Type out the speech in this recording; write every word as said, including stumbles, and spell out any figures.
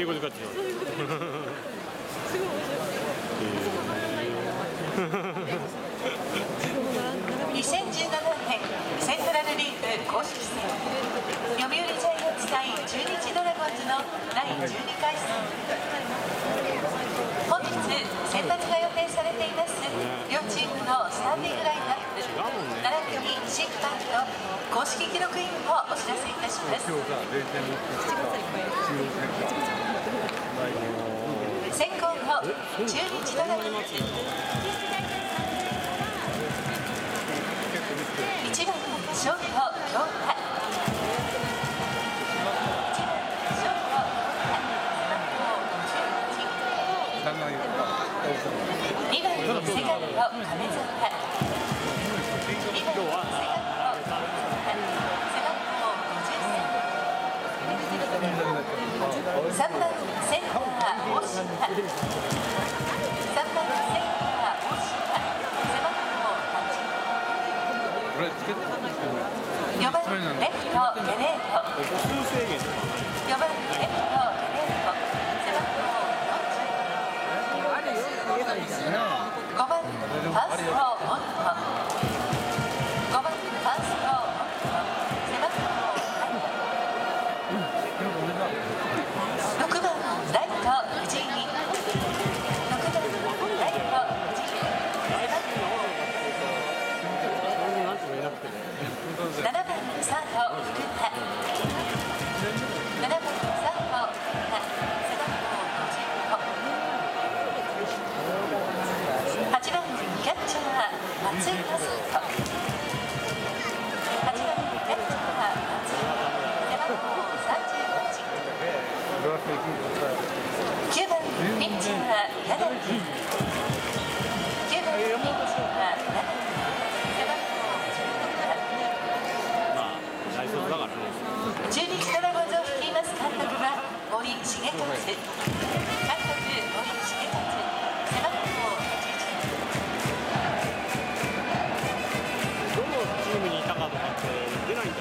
英語で書いてる。 にせんじゅうななねんセントラルリーグ公式戦、読売ジャイアンツ対中日ドラゴンズのだいじゅうにかい戦。本日先発が予定されています両チームのスターティングラインナップ、並びに審判と公式記録員をお知らせいたします。先攻の中日ドラゴンズ、いちばんショート京太、にばんセカンド亀澤、にばんセカンドさんばんセンター大島、さんばんセンター大島、背番号はち、よばんレフトゲレート、よばんレフトゲレート、背番号よんじゅう、ごばんファーストモント、ごばんファーストモント、背番号ろくばんライト藤井、ろくばんライト藤井、背番号ななばんサード福田、ななばんサード福田、背番号ごじゅうご、はちばんキャッチャー松井雅人、はちばんキャッチャー松井、背番号さんじゅうはち、きゅうばんピッチャー柳、きゅうばんピッチャー柳、背番号じゅうろく、 大卒だからね。 中日ドラゴンズを率います監督は森重和。